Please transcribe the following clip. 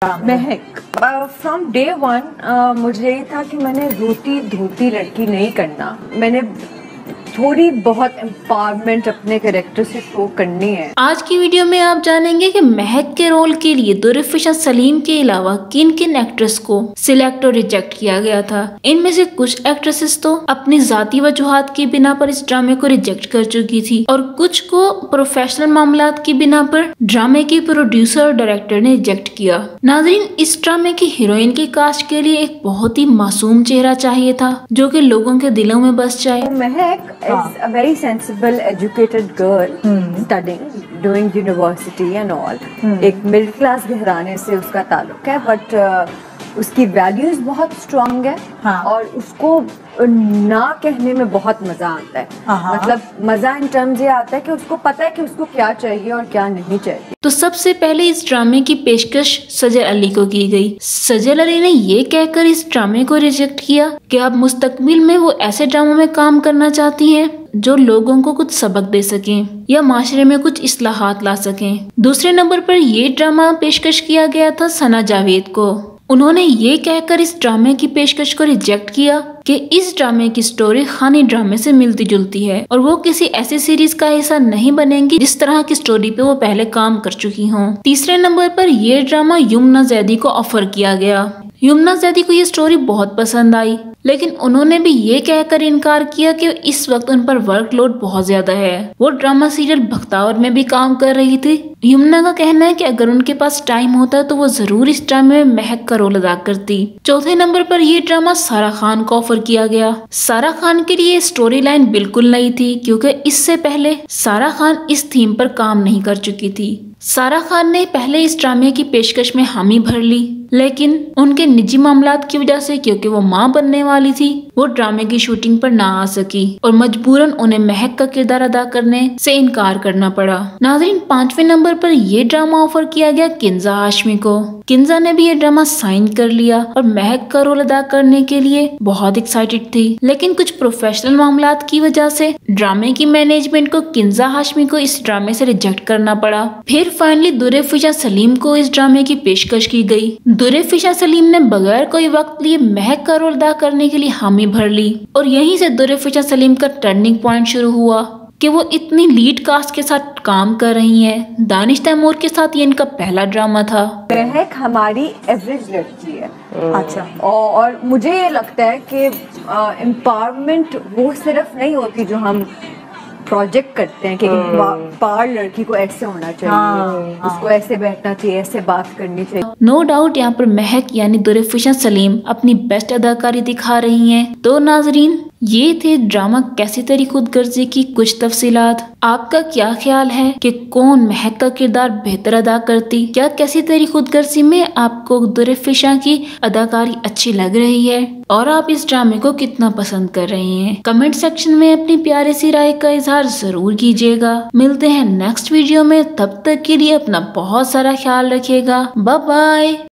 Mahak from day one मुझे ये था कि मैंने रोती धोती लड़की नहीं करना, मैंने थोड़ी बहुत एम्पावरमेंट अपने कैरेक्टर से शो करनी है। आज की वीडियो में आप जानेंगे कि महक के रोल के लिए दुर्फिशा सलीम के अलावा किन किन एक्ट्रेस को सिलेक्ट और रिजेक्ट किया गया था। इनमें से कुछ एक्ट्रेसेस तो अपनी जाती वजूहात की बिना पर इस ड्रामे को रिजेक्ट कर चुकी थी और कुछ को प्रोफेशनल मामलात की बिना पर ड्रामे की प्रोड्यूसर और डायरेक्टर ने रिजेक्ट किया। नाज़रीन, इस ड्रामे की हीरोइन की कास्ट के लिए एक बहुत ही मासूम चेहरा चाहिए था जो कि लोगों के दिलों में बस जाए। महक is a very sensible, educated girl studying, doing university and all. एक मिडिल क्लास घराने से उसका ताल्लुक है, बट उसकी वैल्यूज बहुत स्ट्रांग है। और उसको ना कहने में बहुत मजा आता है। मतलब मजा इन टर्म्स ये आता है कि उसको पता है कि उसको क्या चाहिए और क्या नहीं चाहिए। तो सबसे पहले इस ड्रामे की पेशकश सजल अली को की गई। सजल अली ने ये कहकर इस ड्रामे को रिजेक्ट किया कि अब मुस्तकबिल में वो ऐसे ड्रामों में काम करना चाहती हैं जो लोगों को कुछ सबक दे सकें या माशरे में कुछ इस्लाहात ला सकें। दूसरे नंबर पर ये ड्रामा पेशकश किया गया था सना जावेद को। उन्होंने ये कहकर इस ड्रामे की पेशकश को रिजेक्ट किया कि इस ड्रामे की स्टोरी खानी ड्रामे से मिलती जुलती है और वो किसी ऐसी सीरीज का हिस्सा नहीं बनेंगी जिस तरह की स्टोरी पे वो पहले काम कर चुकी हों। तीसरे नंबर पर यह ड्रामा यमुना जैदी को ऑफर किया गया। यमुना जैदी को ये स्टोरी बहुत पसंद आई, लेकिन उन्होंने भी ये कहकर इनकार किया कि इस वक्त उन पर वर्कलोड बहुत ज्यादा है। वो ड्रामा सीरियल बख्तावर में भी काम कर रही थी। यमुना का कहना है कि अगर उनके पास टाइम होता तो वो जरूर इस ड्रामे में महक का रोल अदा करती। चौथे नंबर पर यह ड्रामा सारा खान को ऑफर किया गया। सारा खान के लिए स्टोरी लाइन बिल्कुल नई थी क्योंकि इससे पहले सारा खान इस थीम पर काम नहीं कर चुकी थी। सारा खान ने पहले इस ड्रामे की पेशकश में हामी भर ली, लेकिन उनके निजी मामलात की वजह से, क्योंकि वो मां बनने वाली थी, वो ड्रामे की शूटिंग पर ना आ सकी और मजबूरन उन्हें महक का किरदार अदा करने से इनकार करना पड़ा। नाज़रीन, पांचवें नंबर पर यह ड्रामा ऑफर किया गया किंजा हाशमी को। किंजा ने भी ये ड्रामा साइन कर लिया और महक का रोल अदा करने के लिए बहुत एक्साइटेड थी, लेकिन कुछ प्रोफेशनल मामलात की वजह से ड्रामे की मैनेजमेंट को किंजा हाशमी को इस ड्रामे से रिजेक्ट करना पड़ा। फिर फाइनली दुर्फिशा सलीम को इस ड्रामे की पेशकश की गई। दुर्फिशा सलीम ने बगैर कोई वक्त लिए महक का रोल अदा करने के लिए हामी भर ली और यहीं से दुर्फिशा सलीम का टर्निंग पॉइंट शुरू हुआ कि वो इतनी लीड कास्ट के साथ काम कर रही हैं। दानिश तैमूर के साथ ये इनका पहला ड्रामा था। महक हमारी एवरेज लड़की है। अच्छा, और मुझे ये लगता है कि एम्पावरमेंट वो सिर्फ नहीं होती जो हम प्रोजेक्ट करते हैं कि पार लड़की को ऐसे होना चाहिए, उसको ऐसे बैठना चाहिए, ऐसे बात करनी चाहिए। नो डाउट यहाँ पर महक यानी दुर्फिशा सलीम अपनी बेस्ट अदाकारी दिखा रही हैं। तो नाजरीन, ये थे ड्रामा कैसी तेरी खुदगर्जी की कुछ तफसीलात। आपका क्या ख्याल है कि कौन महक का किरदार बेहतर अदा करती? क्या कैसी तेरी खुदगर्जी में आपको दुर्फिशा की अदाकारी अच्छी लग रही है और आप इस ड्रामे को कितना पसंद कर रहे हैं? कमेंट सेक्शन में अपनी प्यारी सी राय का इजहार जरूर कीजिएगा। मिलते हैं नेक्स्ट वीडियो में, तब तक के लिए अपना बहुत सारा ख्याल रखिएगा। Bye bye.